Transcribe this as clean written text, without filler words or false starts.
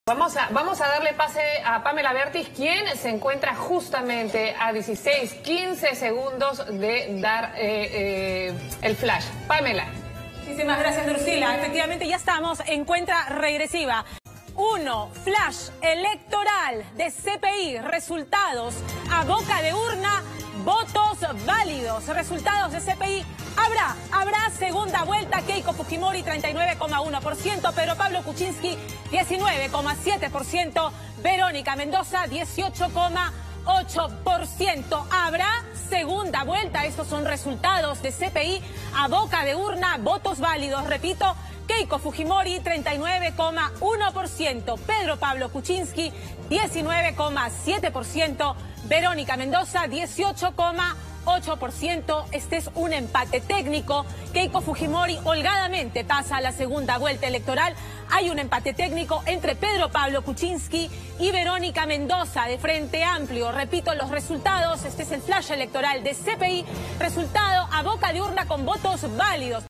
Vamos a darle pase a Pamela Bertis, quien se encuentra justamente a 15 segundos de dar el flash. Pamela. Muchísimas gracias, Drusila. Efectivamente, ya estamos en cuenta regresiva. 1. Flash electoral de CPI. Resultados a boca de urna. Votos válidos. Resultados de CPI. Habrá segunda vuelta. Keiko Fujimori 39,1%, Pedro Pablo Kuczynski 19,7%, Verónica Mendoza 18,8%. Habrá segunda vuelta. Estos son resultados de CPI a boca de urna. Votos válidos. Repito, Keiko Fujimori 39,1%, Pedro Pablo Kuczynski 19,7%, Verónica Mendoza 18,8%. Este es un empate técnico. Keiko Fujimori holgadamente pasa a la segunda vuelta electoral. Hay un empate técnico entre Pedro Pablo Kuczynski y Verónica Mendoza de Frente Amplio. Repito los resultados. Este es el flash electoral de CPI. Resultado a boca de urna con votos válidos.